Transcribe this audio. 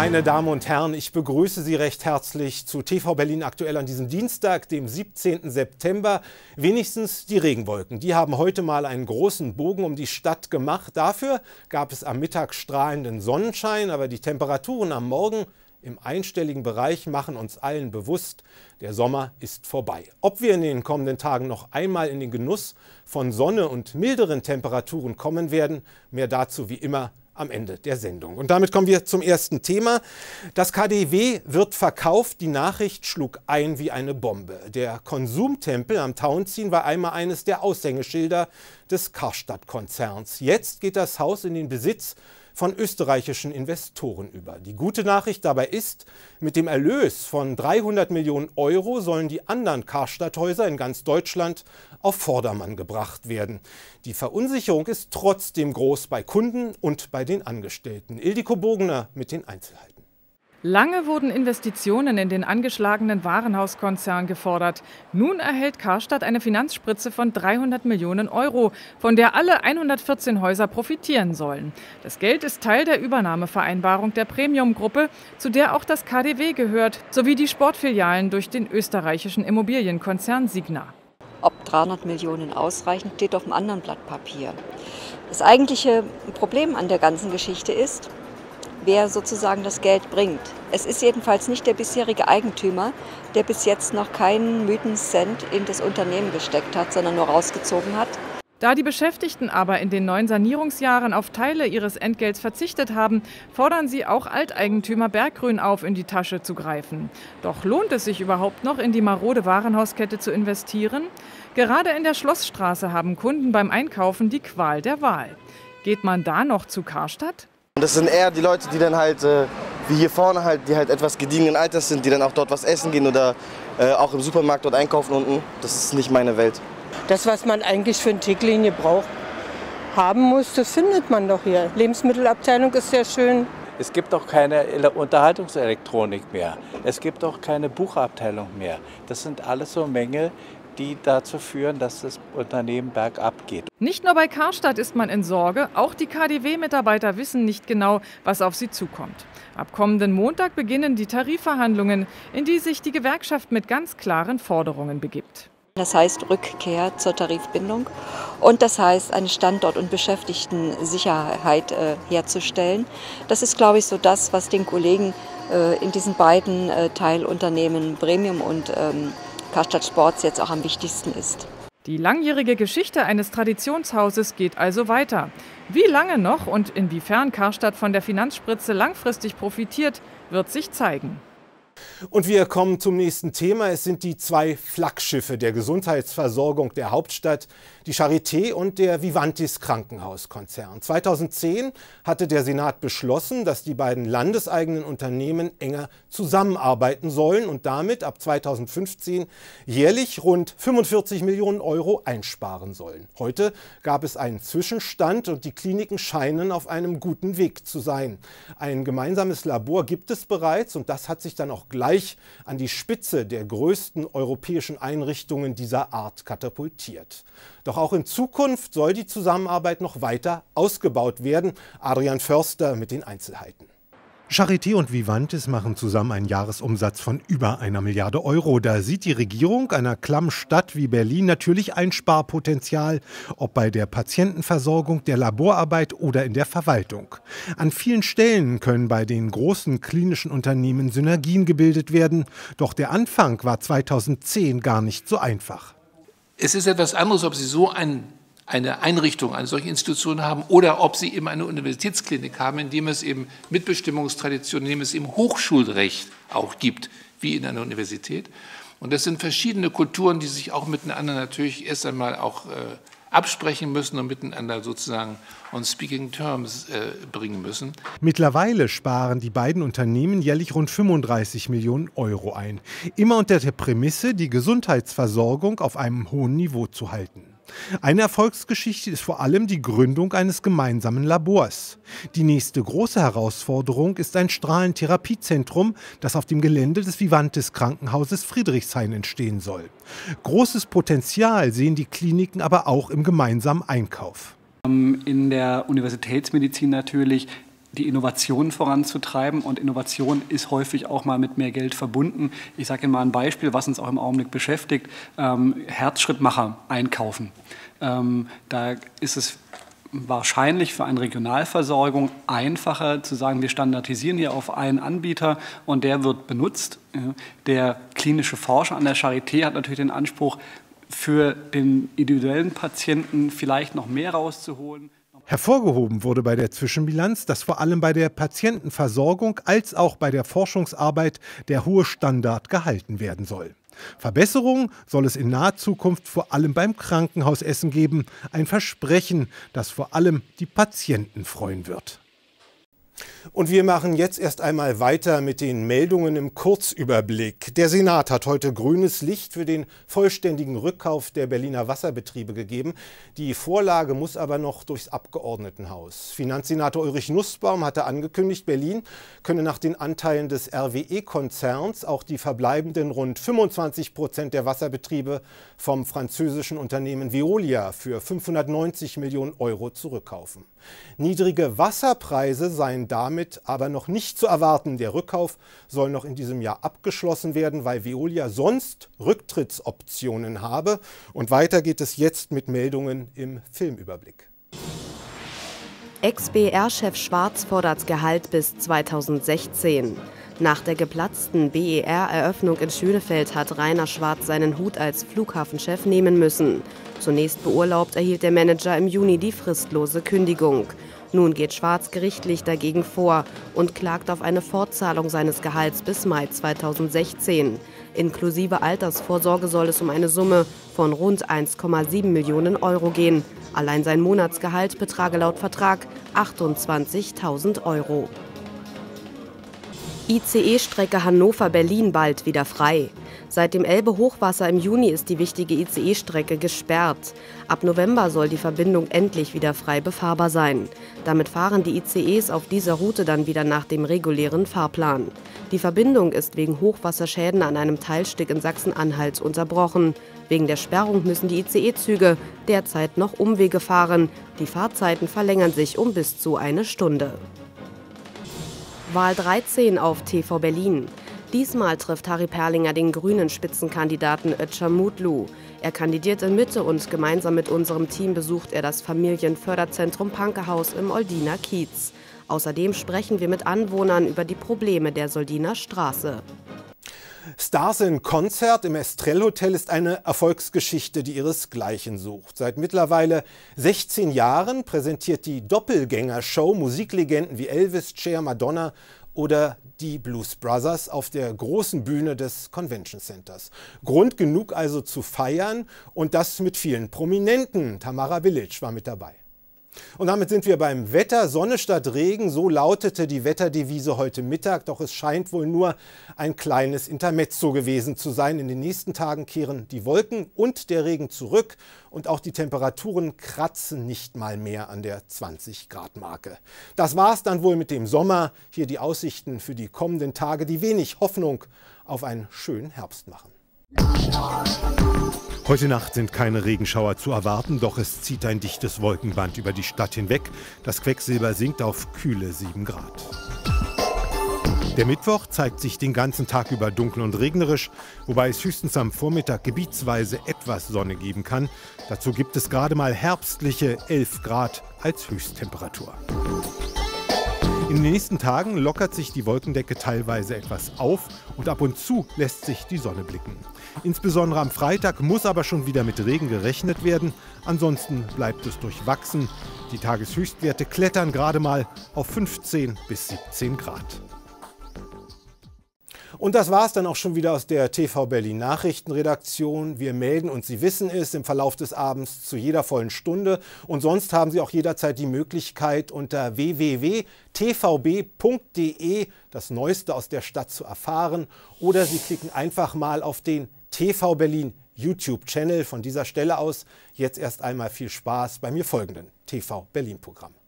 Meine Damen und Herren, ich begrüße Sie recht herzlich zu TV Berlin aktuell an diesem Dienstag, dem 17. September. Wenigstens die Regenwolken, die haben heute mal einen großen Bogen um die Stadt gemacht. Dafür gab es am Mittag strahlenden Sonnenschein, aber die Temperaturen am Morgen im einstelligen Bereich machen uns allen bewusst, der Sommer ist vorbei. Ob wir in den kommenden Tagen noch einmal in den Genuss von Sonne und milderen Temperaturen kommen werden, mehr dazu wie immer am Ende der Sendung. Und damit kommen wir zum ersten Thema. Das KaDeWe wird verkauft. Die Nachricht schlug ein wie eine Bombe. Der Konsumtempel am Tauentzien war einmal eines der Aushängeschilder des Karstadt-Konzerns. Jetzt geht das Haus in den Besitz von österreichischen Investoren über. Die gute Nachricht dabei ist, mit dem Erlös von 300 Millionen Euro sollen die anderen Karstadt-Häuser in ganz Deutschland auf Vordermann gebracht werden. Die Verunsicherung ist trotzdem groß bei Kunden und bei den Angestellten. Ildiko Burgener mit den Einzelheiten. Lange wurden Investitionen in den angeschlagenen Warenhauskonzern gefordert. Nun erhält Karstadt eine Finanzspritze von 300 Millionen Euro, von der alle 114 Häuser profitieren sollen. Das Geld ist Teil der Übernahmevereinbarung der Premium-Gruppe, zu der auch das KaDeWe gehört, sowie die Sportfilialen durch den österreichischen Immobilienkonzern Signa. Ob 300 Millionen ausreichen, steht auf einem anderen Blatt Papier. Das eigentliche Problem an der ganzen Geschichte ist, wer sozusagen das Geld bringt. Es ist jedenfalls nicht der bisherige Eigentümer, der bis jetzt noch keinen Mühencent in das Unternehmen gesteckt hat, sondern nur rausgezogen hat. Da die Beschäftigten aber in den 9 Sanierungsjahren auf Teile ihres Entgelts verzichtet haben, fordern sie auch Alteigentümer Berggrün auf, in die Tasche zu greifen. Doch lohnt es sich überhaupt noch, in die marode Warenhauskette zu investieren? Gerade in der Schlossstraße haben Kunden beim Einkaufen die Qual der Wahl. Geht man da noch zu Karstadt? Das sind eher die Leute, die dann halt, wie hier vorne halt, die halt etwas gediegenen Alters sind, die dann auch dort was essen gehen oder auch im Supermarkt dort einkaufen unten. Das ist nicht meine Welt. Das, was man eigentlich für eine Ticklinie braucht, haben muss, das findet man doch hier. Lebensmittelabteilung ist sehr schön. Es gibt auch keine Unterhaltungselektronik mehr. Es gibt auch keine Buchabteilung mehr. Das sind alles so Mängel, die dazu führen, dass das Unternehmen bergab geht. Nicht nur bei Karstadt ist man in Sorge, auch die KaDeWe-Mitarbeiter wissen nicht genau, was auf sie zukommt. Ab kommenden Montag beginnen die Tarifverhandlungen, in die sich die Gewerkschaft mit ganz klaren Forderungen begibt. Das heißt Rückkehr zur Tarifbindung und das heißt eine Standort- und Beschäftigtensicherheit herzustellen. Das ist, glaube ich, so das, was den Kollegen in diesen beiden Teilunternehmen Premium und Karstadt Sports jetzt auch am wichtigsten ist. Die langjährige Geschichte eines Traditionshauses geht also weiter. Wie lange noch und inwiefern Karstadt von der Finanzspritze langfristig profitiert, wird sich zeigen. Und wir kommen zum nächsten Thema. Es sind die 2 Flaggschiffe der Gesundheitsversorgung der Hauptstadt, die Charité und der Vivantis Krankenhauskonzern. 2010 hatte der Senat beschlossen, dass die beiden landeseigenen Unternehmen enger zusammenarbeiten sollen und damit ab 2015 jährlich rund 45 Millionen Euro einsparen sollen. Heute gab es einen Zwischenstand und die Kliniken scheinen auf einem guten Weg zu sein. Ein gemeinsames Labor gibt es bereits und das hat sich dann auch gleich an die Spitze der größten europäischen Einrichtungen dieser Art katapultiert. Doch auch in Zukunft soll die Zusammenarbeit noch weiter ausgebaut werden. Adrian Förster mit den Einzelheiten. Charité und Vivantis machen zusammen einen Jahresumsatz von über 1 Milliarde Euro. Da sieht die Regierung einer klammen Stadt wie Berlin natürlich ein Sparpotenzial, ob bei der Patientenversorgung, der Laborarbeit oder in der Verwaltung. An vielen Stellen können bei den großen klinischen Unternehmen Synergien gebildet werden. Doch der Anfang war 2010 gar nicht so einfach. Es ist etwas anderes, ob Sie so eine Einrichtung, eine solche Institution haben oder ob Sie eben eine Universitätsklinik haben, in dem es eben Mitbestimmungstraditionen, in dem es eben Hochschulrecht auch gibt, wie in einer Universität. Und das sind verschiedene Kulturen, die sich auch miteinander natürlich erst einmal auch absprechen müssen und miteinander sozusagen on speaking terms bringen müssen. Mittlerweile sparen die beiden Unternehmen jährlich rund 35 Millionen Euro ein. Immer unter der Prämisse, die Gesundheitsversorgung auf einem hohen Niveau zu halten. Eine Erfolgsgeschichte ist vor allem die Gründung eines gemeinsamen Labors. Die nächste große Herausforderung ist ein Strahlentherapiezentrum, das auf dem Gelände des Vivantis Krankenhauses Friedrichshain entstehen soll. Großes Potenzial sehen die Kliniken aber auch im gemeinsamen Einkauf. In der Universitätsmedizin natürlich die Innovation voranzutreiben. Und Innovation ist häufig auch mal mit mehr Geld verbunden. Ich sage Ihnen mal ein Beispiel, was uns auch im Augenblick beschäftigt. Herzschrittmacher einkaufen. Da ist es wahrscheinlich für eine Regionalversorgung einfacher zu sagen, wir standardisieren hier auf einen Anbieter und der wird benutzt. Der klinische Forscher an der Charité hat natürlich den Anspruch, für den individuellen Patienten vielleicht noch mehr rauszuholen. Hervorgehoben wurde bei der Zwischenbilanz, dass vor allem bei der Patientenversorgung als auch bei der Forschungsarbeit der hohe Standard gehalten werden soll. Verbesserungen soll es in naher Zukunft vor allem beim Krankenhausessen geben. Ein Versprechen, das vor allem die Patienten freuen wird. Und wir machen jetzt erst einmal weiter mit den Meldungen im Kurzüberblick. Der Senat hat heute grünes Licht für den vollständigen Rückkauf der Berliner Wasserbetriebe gegeben. Die Vorlage muss aber noch durchs Abgeordnetenhaus. Finanzsenator Ulrich Nussbaum hatte angekündigt, Berlin könne nach den Anteilen des RWE-Konzerns auch die verbleibenden rund 25% der Wasserbetriebe vom französischen Unternehmen Veolia für 590 Millionen Euro zurückkaufen. Niedrige Wasserpreise seien damit aber noch nicht zu erwarten. Der Rückkauf soll noch in diesem Jahr abgeschlossen werden, weil Veolia sonst Rücktrittsoptionen habe. Und weiter geht es jetzt mit Meldungen im Filmüberblick. Ex-BER-Chef Schwarz fordert Gehalt bis 2016. Nach der geplatzten BER-Eröffnung in Schönefeld hat Rainer Schwarz seinen Hut als Flughafenchef nehmen müssen. Zunächst beurlaubt erhielt der Manager im Juni die fristlose Kündigung. Nun geht Schwarz gerichtlich dagegen vor und klagt auf eine Fortzahlung seines Gehalts bis Mai 2016. Inklusive Altersvorsorge soll es um eine Summe von rund 1,7 Millionen Euro gehen. Allein sein Monatsgehalt betrage laut Vertrag 28.000 Euro. ICE-Strecke Hannover-Berlin bald wieder frei. Seit dem Elbe-Hochwasser im Juni ist die wichtige ICE-Strecke gesperrt. Ab November soll die Verbindung endlich wieder frei befahrbar sein. Damit fahren die ICEs auf dieser Route dann wieder nach dem regulären Fahrplan. Die Verbindung ist wegen Hochwasserschäden an einem Teilstück in Sachsen-Anhalt unterbrochen. Wegen der Sperrung müssen die ICE-Züge derzeit noch Umwege fahren. Die Fahrzeiten verlängern sich um bis zu eine Stunde. Wahl 13 auf TV Berlin. Diesmal trifft Harry Perlinger den grünen Spitzenkandidaten Özcan Mutlu. Er kandidiert in Mitte und gemeinsam mit unserem Team besucht er das Familienförderzentrum Pankehaus im Oldiner Kiez. Außerdem sprechen wir mit Anwohnern über die Probleme der Soldiner Straße. Stars in Konzert im Estrell Hotel ist eine Erfolgsgeschichte, die ihresgleichen sucht. Seit mittlerweile 16 Jahren präsentiert die Doppelgänger-Show Musiklegenden wie Elvis, Cher, Madonna oder die Blues Brothers auf der großen Bühne des Convention Centers. Grund genug also zu feiern, und das mit vielen Prominenten. Tamara Bilic war mit dabei. Und damit sind wir beim Wetter. Sonne statt Regen, so lautete die Wetterdevise heute Mittag. Doch es scheint wohl nur ein kleines Intermezzo gewesen zu sein. In den nächsten Tagen kehren die Wolken und der Regen zurück. Und auch die Temperaturen kratzen nicht mal mehr an der 20-Grad-Marke. Das war's dann wohl mit dem Sommer. Hier die Aussichten für die kommenden Tage, die wenig Hoffnung auf einen schönen Herbst machen. Heute Nacht sind keine Regenschauer zu erwarten, doch es zieht ein dichtes Wolkenband über die Stadt hinweg. Das Quecksilber sinkt auf kühle 7 Grad. Der Mittwoch zeigt sich den ganzen Tag über dunkel und regnerisch, wobei es höchstens am Vormittag gebietsweise etwas Sonne geben kann. Dazu gibt es gerade mal herbstliche 11 Grad als Höchsttemperatur. In den nächsten Tagen lockert sich die Wolkendecke teilweise etwas auf und ab und zu lässt sich die Sonne blicken. Insbesondere am Freitag muss aber schon wieder mit Regen gerechnet werden. Ansonsten bleibt es durchwachsen. Die Tageshöchstwerte klettern gerade mal auf 15 bis 17 Grad. Und das war es dann auch schon wieder aus der TV Berlin Nachrichtenredaktion. Wir melden uns, Sie wissen es, im Verlauf des Abends zu jeder vollen Stunde. Und sonst haben Sie auch jederzeit die Möglichkeit, unter www.tvb.de das Neueste aus der Stadt zu erfahren. Oder Sie klicken einfach mal auf den TV Berlin YouTube-Channel. Von dieser Stelle aus jetzt erst einmal viel Spaß bei mir folgenden TV Berlin-Programm.